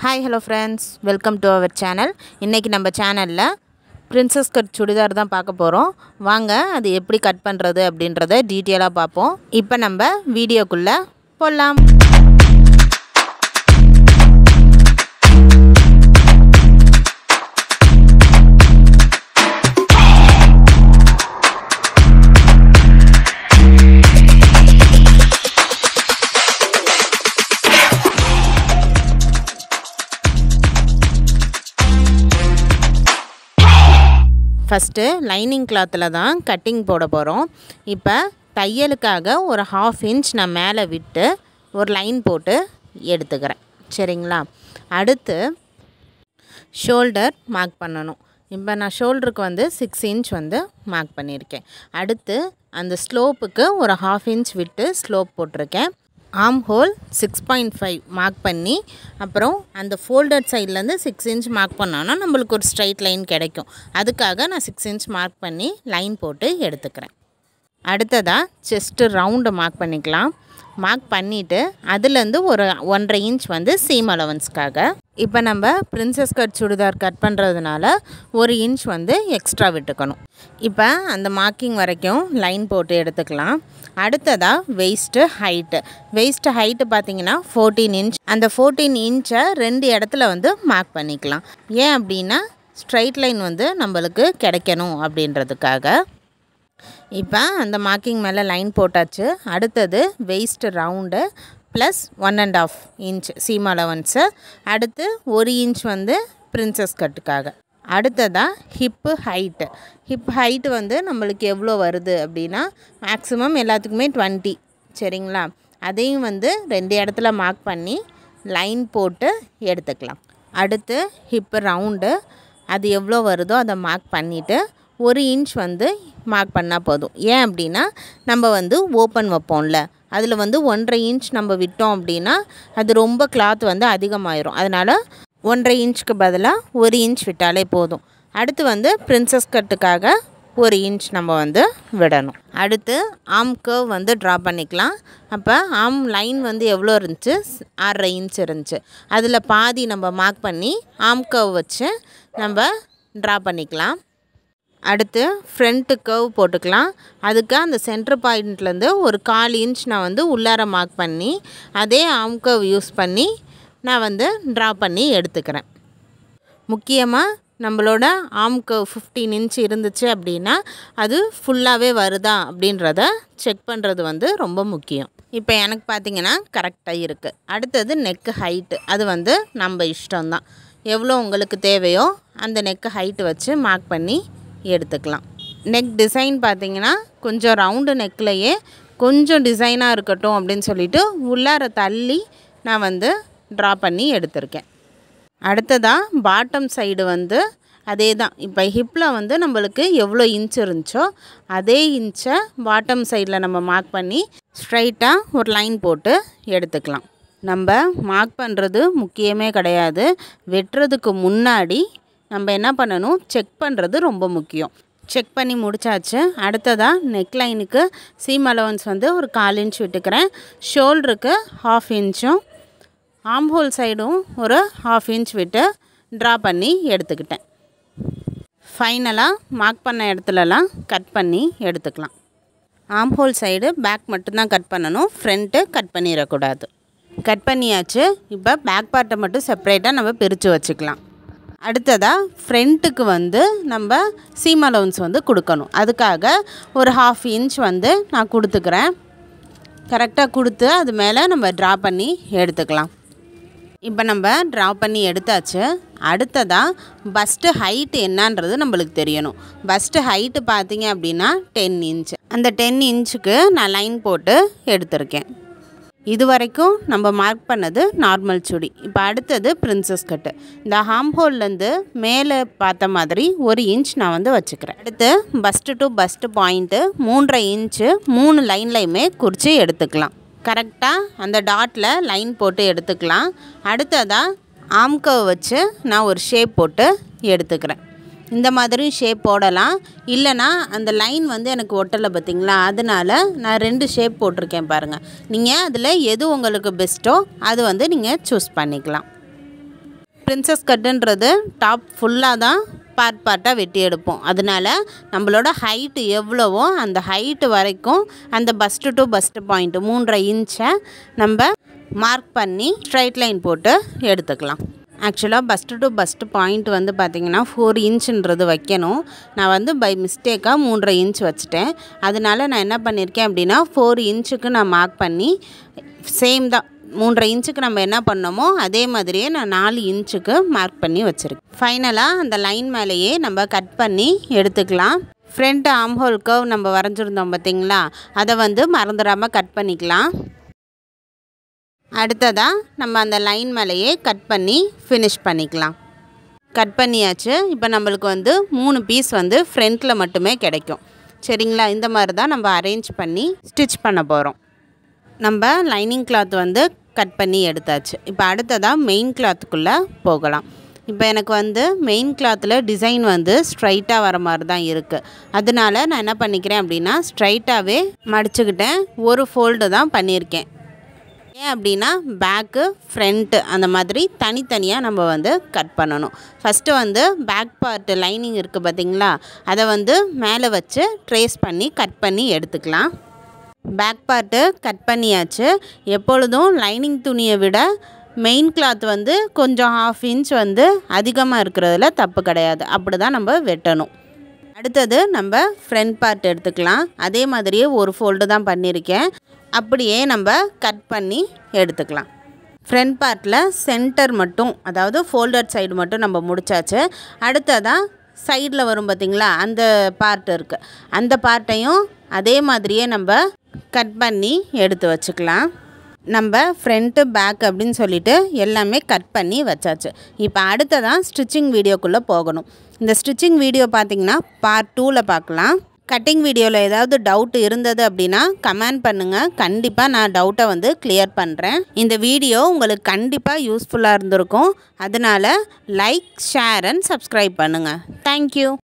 Hi, hello friends. Welcome to our channel. இன்னைக்கு நம்ம சேனல்ல Princess Cut சுடிதார் தான் பார்க்க போறோம். வாங்க அது எப்படி கட் பண்றது அப்படின்றதை டீடைலா பார்ப்போம். இப்போ நம்ம வீடியோக்குள்ள போலாம். First lining cloth la dhaan cutting போட போறோம். இப்போ தையலுக்காக ஒரு 1/2 inch நான் மேலே விட்டு ஒரு லைன் போட்டு எடுத்துக்கிறேன். சரிங்களா? அடுத்து ஷோல்டர் மார்க் பண்ணனும். இப்போ நான் ஷோல்டருக்கு வந்து 6 inch வந்து மார்க் பண்ணியிருக்கேன். அடுத்து அந்த ஸ்லோப்புக்கு ஒரு 1/2 inch விட்டு ஸ்லோப் போட்டிருக்கேன். ஆர்ம் ஹோல் 6.5 மார்க் பண்ணி அப்புறம் அந்த ஃபோல்டட் சைட்லேருந்து 6 inch மார்க் பண்ணோன்னா நம்மளுக்கு ஒரு ஸ்ட்ரைட் லைன் கிடைக்கும். அதுக்காக நான் 6 inch மார்க் பண்ணி லைன் போட்டு எடுத்துக்கிறேன். அடுத்ததாக செஸ்ட்டு ரவுண்டு மார்க் பண்ணிக்கலாம். மார்க் பண்ணிவிட்டு அதுலேருந்து ஒரு 1.5 inch வந்து சீம் அலவன்ஸ்க்காக. இப்போ நம்ம பிரின்சஸ் கட் சுடிதார் கட் பண்ணுறதுனால 1 inch வந்து எக்ஸ்ட்ரா விட்டுக்கணும். இப்போ அந்த மார்க்கிங் வரைக்கும் லைன் போட்டு எடுத்துக்கலாம். அடுத்ததாக வெயிஸ்ட்டு ஹைட்டு பார்த்தீங்கன்னா 14 inch. அந்த 14 inch-ஐ 2 இடத்துல வந்து மார்க் பண்ணிக்கலாம். ஏன் அப்படின்னா ஸ்ட்ரைட் லைன் வந்து நம்மளுக்கு கிடைக்கணும் அப்படின்றதுக்காக. இப்போ அந்த மார்க்கிங் மேலே லைன் போட்டாச்சு. அடுத்தது waist round plus 1.5 inch seam allowance. அடுத்து 1 inch வந்து பிரின்சஸ் கட்டுக்காக. அடுத்ததாக ஹிப்பு ஹைட்டு வந்து நம்மளுக்கு எவ்வளோ வருது அப்படின்னா மேக்ஸிமம் எல்லாத்துக்குமே 20. சரிங்களா? அதையும் வந்து 2 இடத்துல மார்க் பண்ணி லைன் போட்டு எடுத்துக்கலாம். அடுத்து ஹிப்பு ரவுண்டு அது எவ்வளோ வருதோ அதை மார்க் பண்ணிவிட்டு 1 inch வந்து மார்க் பண்ணால் போதும். ஏன் அப்படின்னா நம்ம வந்து ஓப்பன் வைப்போம்ல, அதில் வந்து 1.5 inch நம்ம விட்டோம் அப்படின்னா அது ரொம்ப கிளாத் வந்து அதிகமாயிரும். அதனால் 1.5 inchக்கு பதிலாக 1 inch விட்டாலே போதும். அடுத்து வந்து பிரின்சஸ் கட்டுக்காக 1 inch நம்ம வந்து விடணும். அடுத்து ஆர்ம் கர்வ் வந்து ட்ரா பண்ணிக்கலாம். அப்போ ஆர்ம் லைன் வந்து எவ்வளோ இருந்துச்சு? 6.5 inch இருந்துச்சு. அதில் பாதி நம்ம மார்க் பண்ணி ஆர்ம் கர்வ் வச்சு நம்ம ட்ரா பண்ணிக்கலாம். அடுத்து ஃப்ரண்ட்டு கர்வ் போட்டுக்கலாம். அதுக்கு அந்த சென்டர் பாயிண்ட்லேருந்து ஒரு 1/4 inch நான் வந்து உள்ளார மார்க் பண்ணி அதே ஆர்ம் கர்வ் யூஸ் பண்ணி நான் வந்து ட்ரா பண்ணி எடுத்துக்கிறேன். முக்கியமாக நம்மளோட ஆர்ம் கர்வ் 15 inch இருந்துச்சு அப்படின்னா அது ஃபுல்லாகவே வருதா அப்படின்றத செக் பண்ணுறது வந்து ரொம்ப முக்கியம். இப்போ எனக்கு பார்த்திங்கன்னா கரெக்டாக இருக்குது. அடுத்தது நெக்கு ஹைட்டு, அது வந்து நம்ம இஷ்டம்தான். எவ்வளோ உங்களுக்கு தேவையோ அந்த நெக்கு ஹைட்டு வச்சு மார்க் பண்ணி எடுத்துக்கலாம். நெக் டிசைன் பார்த்திங்கன்னா கொஞ்சம் ரவுண்டு நெக்லையே கொஞ்சம் டிசைனாக இருக்கட்டும் அப்படின்னு சொல்லிட்டு உள்ளார தள்ளி நான் வந்து ட்ரா பண்ணி எடுத்திருக்கேன். அடுத்ததாக பாட்டம் சைடு வந்து அதே தான். இப்போ ஹிப்பில் வந்து நம்மளுக்கு எவ்வளோ இன்ச் இருந்துச்சோ அதே இன்ச்சை பாட்டம் சைடில் நம்ம மார்க் பண்ணி ஸ்ட்ரைட்டாக ஒரு லைன் போட்டு எடுத்துக்கலாம். நம்ம மார்க் பண்ணுறது முக்கியமே கிடையாது. வெட்டுறதுக்கு முன்னாடி நம்ம என்ன பண்ணணும், செக் பண்ணுறது ரொம்ப முக்கியம். செக் பண்ணி முடித்தாச்சு. அடுத்ததாக நெக் லைனுக்கு சீம் அலவன்ஸ் வந்து ஒரு 1/4 inch விட்டுக்கிறேன். ஷோல்டருக்கு 1/2 inch-உம் ஆர்ம் ஹோல் சைடும் ஒரு 1/2 inch விட்டு ட்ரா பண்ணி எடுத்துக்கிட்டேன். ஃபைனலாக மார்க் பண்ண இடத்துலலாம் கட் பண்ணி எடுத்துக்கலாம். ஆர்ம் ஹோல் சைடு பேக் மட்டும்தான் கட் பண்ணணும், ஃப்ரண்ட்டு கட் பண்ணிடக்கூடாது. கட் பண்ணியாச்சு. இப்போ பேக் பார்ட்டை மட்டும் செப்பரேட்டாக நம்ம பிரித்து வச்சுக்கலாம். அடுத்ததாக ஃப்ரண்ட்டுக்கு வந்து நம்ம சீம் அலவன்ஸ் வந்து கொடுக்கணும். அதுக்காக ஒரு 1/2 inch வந்து நான் கொடுத்துக்கிறேன். கரெக்டாக கொடுத்து அது மேலே நம்ம ட்ரா பண்ணி எடுத்துக்கலாம். இப்போ நம்ம ட்ரா பண்ணி எடுத்தாச்சு. அடுத்ததாக பஸ்ட்டு ஹைட்டு என்னன்றது நம்மளுக்கு தெரியணும். பஸ்ட்டு ஹைட்டு பார்த்திங்க அப்படின்னா 10 inch. அந்த 10 inchக்கு நான் லைன் போட்டு எடுத்திருக்கேன். இது வரைக்கும் நம்ம மார்க் பண்ணது நார்மல் சுடி. இப்போ அடுத்தது பிரின்சஸ் கட்டு. இந்த ஆர்ம் ஹோல்லேருந்து மேலே பார்த்த மாதிரி 1 inch நான் வந்து வச்சுக்கிறேன். அடுத்து bust to bust point 3.5 inch 3 லைன்லையுமே குறித்து எடுத்துக்கலாம். கரெக்டாக அந்த டாட்டில் லைன் போட்டு எடுத்துக்கலாம். அடுத்ததாக ஆர்ம் கர்வ் வச்சு நான் ஒரு ஷேப் போட்டு எடுத்துக்கிறேன். இந்த மாதிரி ஷேப் போடலாம். இல்லைனா அந்த லைன் வந்து எனக்கு ஒட்டலை பார்த்திங்களா, அதனால் நான் 2 ஷேப் போட்டிருக்கேன் பாருங்கள். நீங்கள் அதில் எது உங்களுக்கு பெஸ்ட்டோ அது வந்து நீங்கள் சூஸ் பண்ணிக்கலாம். பிரின்சஸ் கட்டுன்றது டாப் ஃபுல்லாக தான் பார்ட்டாக வெட்டி எடுப்போம். அதனால நம்மளோட ஹைட்டு எவ்வளவோ அந்த ஹைட்டு வரைக்கும் அந்த பஸ்ட்டு டு பஸ்ட்டு பாயிண்ட் 3.5 இன்ச்சை நம்ம மார்க் பண்ணி ஸ்ட்ரைட் லைன் போட்டு எடுத்துக்கலாம். ஆக்சுவலாக பஸ்ட்டு டு பஸ்ட்டு பாயிண்ட் வந்து பார்த்திங்கன்னா 4 இன்ச்சுன்றது வைக்கணும். நான் வந்து பை மிஸ்டேக்காக 3.5 இன்ச் வச்சுட்டேன். அதனால நான் என்ன பண்ணியிருக்கேன் அப்படின்னா 4 இன்ச்சுக்கு நான் மார்க் பண்ணி சேம் தான் 3.5 இன்ச்சுக்கு நம்ம என்ன பண்ணோமோ அதே மாதிரியே நான் 4 இன்ச்சுக்கு மார்க் பண்ணி வச்சுருக்கேன். ஃபைனலாக அந்த லைன் மேலேயே நம்ம கட் பண்ணி எடுத்துக்கலாம். ஃப்ரண்ட் ஆர்ம் ஹோல் கர்வ் நம்ம வரைஞ்சிருந்தோம் பார்த்திங்களா, அதை வந்து மறந்துடாமல் கட் பண்ணிக்கலாம். அடுத்ததாக நம்ம அந்த லைன் மேலேயே கட் பண்ணி ஃபினிஷ் பண்ணிக்கலாம். கட் பண்ணியாச்சு. இப்போ நம்மளுக்கு வந்து 3 பீஸ் வந்து ஃப்ரண்ட்டில் மட்டுமே கிடைக்கும். சரிங்களா, இந்த மாதிரி தான் நம்ம அரேஞ்ச் பண்ணி ஸ்டிச் பண்ண போகிறோம். நம்ம லைனிங் கிளாத் வந்து கட் பண்ணி எடுத்தாச்சு. இப்போ அடுத்ததாக மெயின் கிளாத்துக்குள்ளே போகலாம். இப்போ எனக்கு வந்து மெயின் கிளாத்தில் டிசைன் வந்து ஸ்ட்ரைட்டாக வர மாதிரி தான் இருக்குது. அதனால நான் என்ன பண்ணிக்கிறேன் அப்படின்னா ஸ்ட்ரைட்டாகவே மடிச்சுக்கிட்டேன். ஒரு ஃபோல்டு தான் பண்ணியிருக்கேன். ஏன் அப்படின்னா பேக்கு ஃப்ரண்ட்டு அந்த மாதிரி தனித்தனியாக நம்ம வந்து கட் பண்ணணும். ஃபஸ்ட்டு வந்து பேக் பார்ட்டு லைனிங் இருக்குது பார்த்திங்களா, அதை வந்து மேலே வச்சு ட்ரேஸ் பண்ணி கட் பண்ணி எடுத்துக்கலாம். பேக் பார்ட்டு கட் பண்ணியாச்சு. எப்பொழுதும் லைனிங் துணியை விட மெயின் கிளாத் வந்து கொஞ்சம் 1/2 இன்ச் வந்து அதிகமாக இருக்கிறதுல தப்பு கிடையாது. அப்படி தான் நம்ம வெட்டணும். அடுத்தது நம்ம ஃப்ரண்ட் பார்ட் எடுத்துக்கலாம். அதே மாதிரியே ஒரு ஃபோல்டு தான் பண்ணியிருக்கேன். அப்படியே நம்ம கட் பண்ணி எடுத்துக்கலாம். ஃப்ரண்ட் பார்ட்டில் சென்டர் மட்டும், அதாவது ஃபோல்டட் சைடு மட்டும் நம்ம முடிச்சாச்சு. அடுத்ததாக சைடில் வரும் பார்த்திங்களா, அந்த பார்ட் இருக்குது. அந்த பார்ட்டையும் அதே மாதிரியே நம்ம கட் பண்ணி எடுத்து வச்சுக்கலாம். நம்ம ஃப்ரண்ட்டு பேக் அப்படின்னு சொல்லிட்டு எல்லாமே கட் பண்ணி வச்சாச்சு. இப்போ அடுத்ததான் ஸ்டிச்சிங் வீடியோக்குள்ளே போகணும். இந்த ஸ்டிச்சிங் வீடியோ பார்த்திங்கன்னா பார்ட் 2ல் பார்க்கலாம். கட்டிங் வீடியோவில் ஏதாவது டவுட் இருந்தது அப்படின்னா கமெண்ட் பண்ணுங்கள். கண்டிப்பாக நான் டவுட்டை வந்து கிளியர் பண்ணுறேன். இந்த வீடியோ உங்களுக்கு கண்டிப்பாக யூஸ்ஃபுல்லாக இருந்திருக்கும். அதனால் லைக், ஷேர் அண்ட் சப்ஸ்கிரைப் பண்ணுங்கள். தேங்க்யூ.